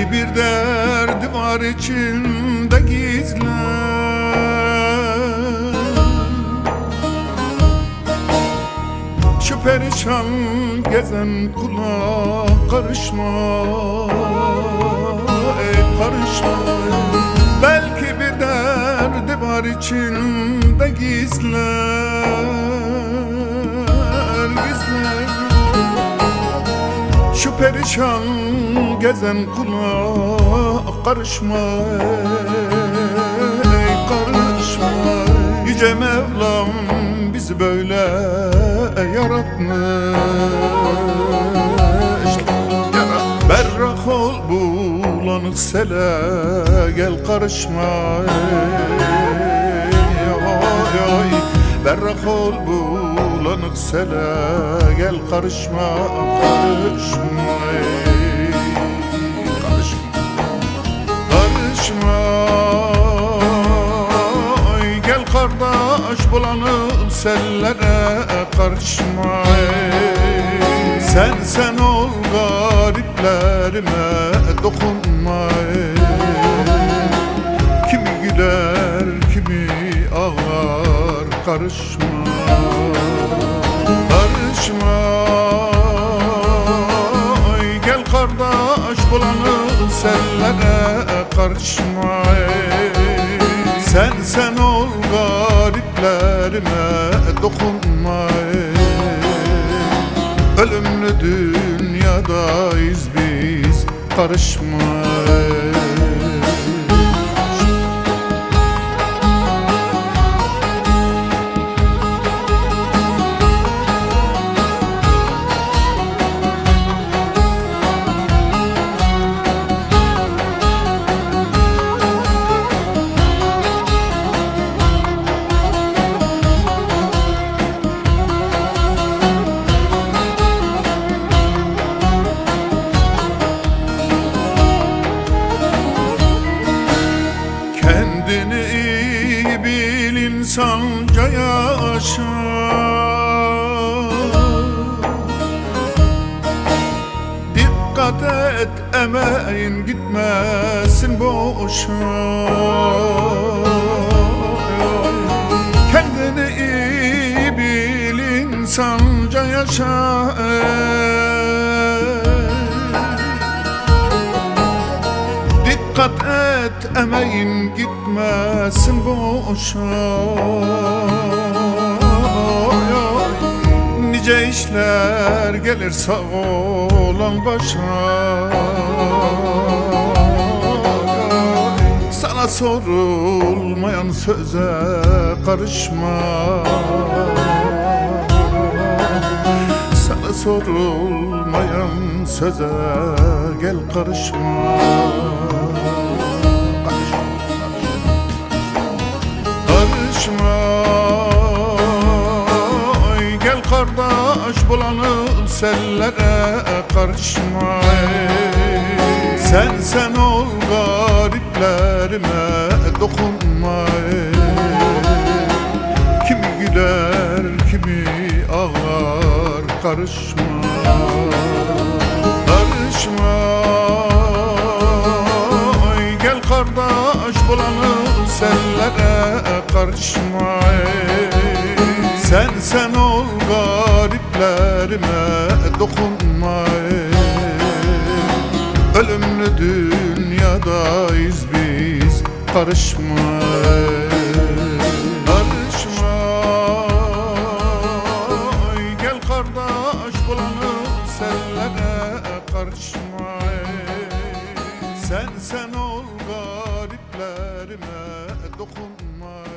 bir derdi var içinde gizli. Şu perişan gezen kula karışma, karışma. Belki bir derdi var içinde gizler, gizler. Şu perişan gezen kula karışma, karışma. Yüce Mevlam bizi böyle yaratmış. Berrak ol bulanık sele, gel karışma. Berrak ol bulanık sele, gel karışma, karışma. Karışma. Gel kardeş bulanık sellere karışma. Sen ol gariplerime dokunma. Kimi güler kimi ağlar, karışma. Karışma. Gel kardeş bulanık sellere karışma. Sen ol gariplerime dokunma. Ölümlü dünyadayız biz, karışma. Kendini iyi bil, insanca yaşa. Dikkat et, emeğin gitmesin boşa. Kendini iyi bil, insanca yaşa. Dikkat et, emeğin gitmesin boşa. Nice işler gelir sağ olan başa. Sana sorulmayan söze karışma. Sana sorulmayan söze gel karışma. Gel kardeş bulanık sellere karışma. Sen ol gariplerime dokunma. Kimi güler kimi ağlar, karışma. Karışma. Gel kardeş bulanık sellere karışma. Sen ol gariplerime dokunma. Ölümlü dünyadayız biz, karışma. Karışma. Gel kardeş bulanık sellere karışma. Sen ol gariplerime dokunma.